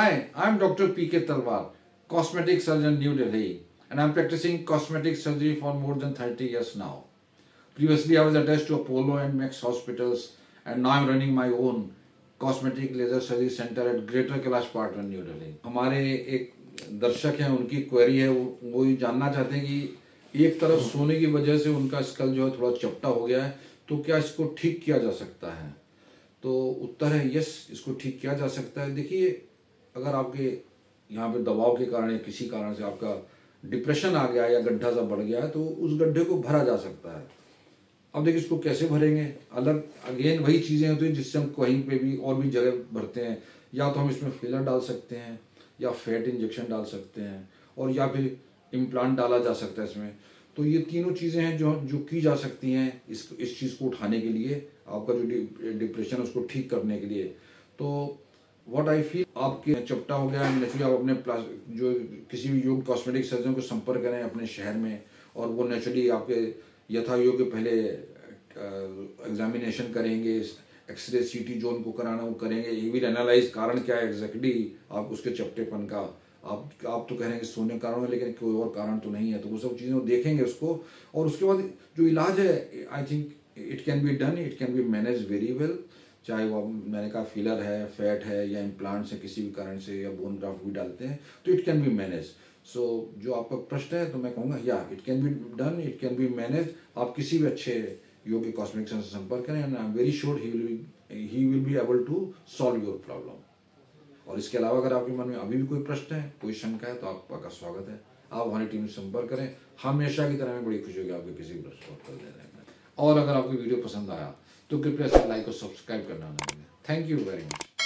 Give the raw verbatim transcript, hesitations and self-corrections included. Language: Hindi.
Hi, I'm Doctor P K Talwar, cosmetic surgeon, New Delhi, and I'm practicing cosmetic surgery for more than thirty years now. Previously, I was attached to Apollo and Max hospitals, and now I'm running my own cosmetic laser surgery center at Greater Kailash Park in New Delhi. हमारे एक दर्शक हैं, उनकी क्वेरी है, वो वो ये जानना चाहते हैं कि एक तरफ सोने की वजह से उनका स्कल जो है थोड़ा चपटा हो गया है, तो क्या इसको ठीक किया जा सकता है? तो उत्तर है यस, इसको ठीक किया जा सकता है। देखिए, अगर आपके यहाँ पे दबाव के कारण या किसी कारण से आपका डिप्रेशन आ गया या गड्ढा सा बढ़ गया है, तो उस गड्ढे को भरा जा सकता है। अब देखिए, इसको कैसे भरेंगे? अलग अगेन वही चीज़ें होती हैं जिससे हम कहीं पे भी और भी जगह भरते हैं। या तो हम इसमें फिलर डाल सकते हैं, या फैट इंजेक्शन डाल सकते हैं, और या फिर इम्प्लांट डाला जा सकता है इसमें। तो ये तीनों चीज़ें हैं जो जो की जा सकती हैं इस इस चीज़ को उठाने के लिए, आपका जो डिप्रेशन है उसको ठीक करने के लिए। तो व्हाट आई फील, आपके चपटा हो गया, नेचुरली आप अपने जो किसी भी योग कॉस्मेटिक सर्जन को संपर्क करें अपने शहर में, और वो नेचुरली आपके यथा योग्य पहले एग्जामिनेशन करेंगे, एक्सरे सीटी जो उनको कराना वो करेंगे, ये भी एनालाइज कारण क्या है एग्जैक्टली आप उसके चपटेपन का। आप आप तो कह रहे हैं कि सोने कारण है, लेकिन कोई और कारण तो नहीं है, तो वो सब चीज़ें वो देखेंगे उसको। और उसके बाद जो इलाज है, I think it can be done, it can be manage very well. चाहे वो मैंने कहा फिलर है, फैट है, या इम्प्लांट्स है किसी भी कारण से, या बोन ग्राफ्ट भी डालते हैं, तो it can be manage. So जो आपका प्रश्न है, तो मैं कहूँगा या it can be done, it can be manage. आप किसी भी अच्छे योगी कॉस्मेटिक सर्जन से संपर्क करें, and I am very sure he will he will be able to solve your problem. और इसके अलावा अगर आपके मन में अभी भी कोई प्रश्न है, कोई शंका है, तो आपका स्वागत है, आप हमारी टीम से संपर्क करें। हमेशा की तरह हमें बड़ी खुशी होगी आपके किसी भी प्रश्न को उत्तर देने में। और अगर आपको वीडियो पसंद आया तो कृपया इसे लाइक और सब्सक्राइब करना ना भूलें। Thank you very much.